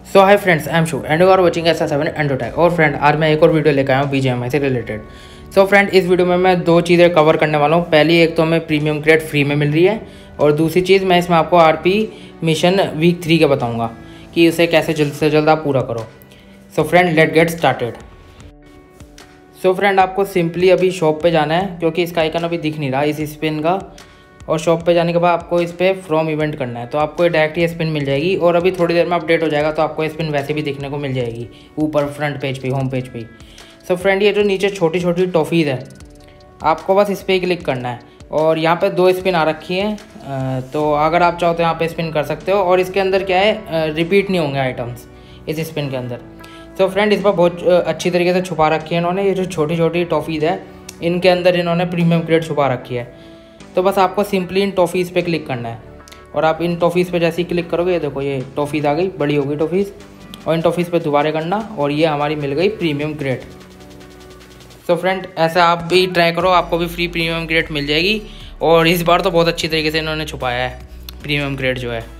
So hi friends, I am शू and you are watching SS7 एंडोटैक। और friend आज मैं एक और वीडियो लेकर आया हूँ BGMI से रिलेटेड। सो फ्रेंड इस वीडियो में मैं दो चीज़ें कवर करने वाला हूँ। पहली एक तो हमें प्रीमियम ग्रेड फ्री में मिल रही है और दूसरी चीज़ मैं इसमें आपको RP मिशन वीक 3 का बताऊँगा कि उसे कैसे जल्द से जल्द आप पूरा करो। So friend let get started. So friend आपको सिंपली अभी शॉप पे जाना है क्योंकि इसका आइकन अभी दिख नहीं रहा इस स्पिन का। और शॉप पे जाने के बाद आपको इस पर फ्रॉम इवेंट करना है तो आपको डायरेक्ट ये स्पिन मिल जाएगी। और अभी थोड़ी देर में अपडेट हो जाएगा तो आपको ये स्पिन वैसे भी दिखने को मिल जाएगी ऊपर फ्रंट पेज पे, होम पेज पे। सो फ्रेंड ये जो नीचे छोटी छोटी टॉफ़ीज़ है आपको बस इस पर क्लिक करना है और यहाँ पे दो स्पिन आ रखी हैं। तो अगर आप चाहो तो यहाँ पे स्पिन कर सकते हो। और इसके अंदर क्या है, रिपीट नहीं होंगे आइटम्स इस स्पिन के अंदर। तो फ्रेंड इस पर बहुत अच्छी तरीके से छुपा रखी है इन्होंने। ये जो छोटी छोटी टॉफ़ीज़ है इनके अंदर इन्होंने प्रीमियम ग्रेड छुपा रखी है। तो बस आपको सिंपली इन टॉफ़ीज़ पे क्लिक करना है और आप इन टॉफ़ीज़ पे जैसे ही क्लिक करोगे ये देखो ये टॉफ़ीज़ आ गई, बड़ी हो गई टॉफ़ीज़। और इन टॉफ़ीज़ पे दोबारा करना और ये हमारी मिल गई प्रीमियम ग्रेड। तो फ्रेंड ऐसा आप भी ट्राई करो, आपको भी फ्री प्रीमियम ग्रेड मिल जाएगी। और इस बार तो बहुत अच्छी तरीके से इन्होंने छुपाया है प्रीमियम ग्रेड जो है।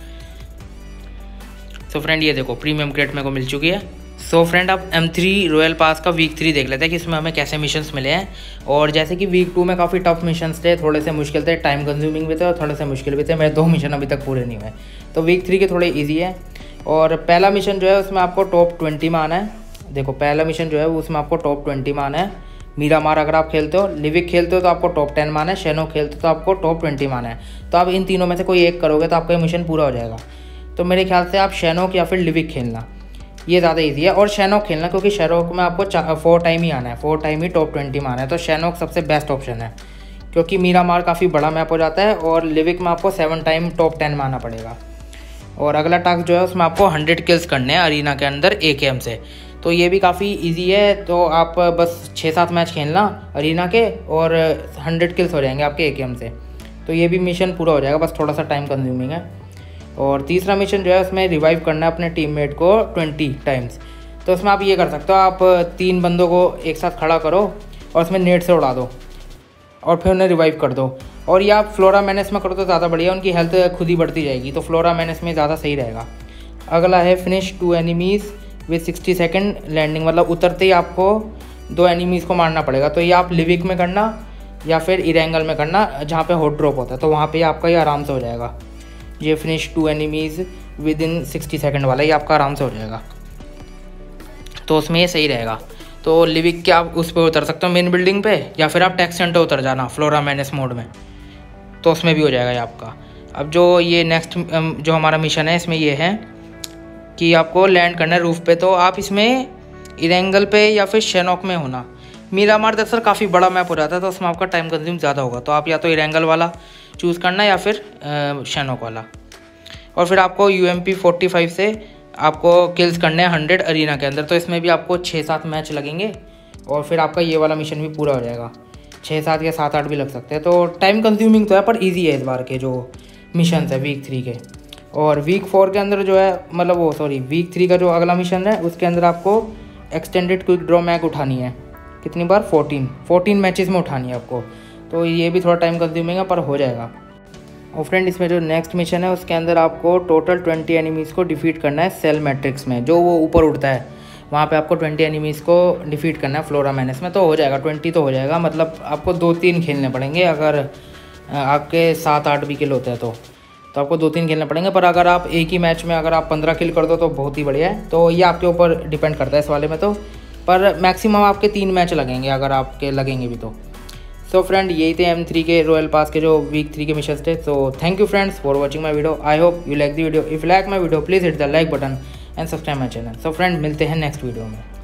तो फ्रेंड ये देखो प्रीमियम ग्रेड मेरे को मिल चुकी है। सो फ्रेंड आप M3 रॉयल पास का वीक 3 देख लेते हैं कि इसमें हमें कैसे मिशंस मिले हैं। और जैसे कि वीक 2 में काफ़ी टफ मिशंस थे, थोड़े से मुश्किल थे, टाइम कंज्यूमिंग भी थे और थोड़े से मुश्किल भी थे। मेरे 2 मिशन अभी तक पूरे नहीं हुए। तो वीक 3 के थोड़े ईजी है। और पहला मिशन जो है उसमें आपको टॉप 20 में आना है। देखो पहला मिशन जो है उसमें आपको टॉप 20 में आना है। मीरामार अगर आप खेलते हो, लिविक खेलते हो तो आपको टॉप 10 में आना है, शेनो खेलते हो तो आपको टॉप 20 में आना है। तो आप इन तीनों में से कोई एक करोगे तो आपका ये मिशन पूरा हो जाएगा। तो मेरे ख्याल से आप शेनोक या फिर लिविक खेलना, ये ज़्यादा इजी है। और शेनोक खेलना क्योंकि शेनोक में आपको 4 टाइम ही आना है, 4 टाइम ही टॉप 20 में आना है। तो शेनोक सबसे बेस्ट ऑप्शन है क्योंकि मीरामार काफ़ी बड़ा मैप हो जाता है। और लिविक में आपको 7 टाइम टॉप 10 में आना पड़ेगा। और अगला टास्क जो है उसमें आपको 100 किल्स करने हैं अरीना के अंदर AKM से। तो ये भी काफ़ी ईजी है। तो आप बस 6-7 मैच खेलना अरीना के और 100 किल्स हो जाएंगे आपके AKM से। तो ये भी मिशन पूरा हो जाएगा, बस थोड़ा सा टाइम कंज्यूमिंग है। और तीसरा मिशन जो है उसमें रिवाइव करना है अपने टीममेट को 20 टाइम्स। तो उसमें आप ये कर सकते हो, आप 3 बंदों को एक साथ खड़ा करो और उसमें नेट से उड़ा दो और फिर उन्हें रिवाइव कर दो। और ये आप फ्लोरा मैनेस में करो तो ज़्यादा बढ़िया, उनकी हेल्थ खुद ही बढ़ती जाएगी। तो फ्लोरा मैनेस में ज़्यादा सही रहेगा। अगला है finish 2 enemies with 60 second landing, मतलब उतरते ही आपको 2 एनिमीज़ को मारना पड़ेगा। तो ये आप लिविक में करना या फिर इरेंगल में करना जहाँ पे हॉट ड्रॉप होता है, तो वहाँ पे आपका ये आराम से हो जाएगा। ये finish 2 enemies with in 60 second वाला ये आपका आराम से हो जाएगा। तो उसमें ये सही रहेगा। तो लिविक के आप उस पर उतर सकते हो मेन बिल्डिंग पे, या फिर आप टैक्स सेंटर उतर जाना फ्लोरा मैनेस मोड में, तो उसमें भी हो जाएगा ये आपका। अब जो ये नेक्स्ट जो हमारा मिशन है इसमें ये है कि आपको लैंड करना है रूफ पे। तो आप इसमें इरेंगल पे या फिर शेनोक में होना। मीरामार दरअसल काफ़ी बड़ा मैप हो जाता है तो उसमें आपका टाइम कंज्यूम ज़्यादा होगा। तो आप या तो इरेंगल वाला चूज़ करना या फिर शेनोक वाला। और फिर आपको UMP 45 से आपको किल्स करने हैं 100 अरीना के अंदर। तो इसमें भी आपको 6-7 मैच लगेंगे और फिर आपका ये वाला मिशन भी पूरा हो जाएगा। 6-7 या 7-8 भी लग सकते हैं। तो टाइम कंज्यूमिंग तो है पर ईजी है इस बार के जो मिशन है वीक 3 के। और वीक 4 के अंदर जो है, मतलब वीक 3 का जो अगला मिशन है उसके अंदर आपको एक्सटेंडेड क्विक ड्रॉ मैच उठानी है। कितनी बार? 14 मैचेस में उठानी है आपको। तो ये भी थोड़ा टाइम कंज्यूमिंग है पर हो जाएगा। और फ्रेंड इसमें जो नेक्स्ट मिशन है उसके अंदर आपको टोटल 20 एनिमीज़ को डिफीट करना है सेल मैट्रिक्स में, जो वो ऊपर उड़ता है वहाँ पे आपको 20 एनिमीज़ को डिफीट करना है फ्लोरा मैनेस में। तो हो जाएगा 20 तो हो जाएगा, मतलब आपको 2-3 खेलने पड़ेंगे। अगर आपके 7-8 भी किल होते हैं तो आपको 2-3 खेलने पड़ेंगे। पर अगर आप एक ही मैच में अगर आप 15 किल कर दो तो बहुत ही बढ़िया है। तो ये आपके ऊपर डिपेंड करता है इस वाले में। तो पर मैक्सिमम आपके 3 मैच लगेंगे अगर आपके लगेंगे भी तो। सो फ्रेंड यही थे M3 के रॉयल पास के जो वीक 3 के मिशंस थे। So thank you friends for watching my video. I hope you like the video. If like my video please hit the like button and subscribe my channel. So friend मिलते हैं next video में।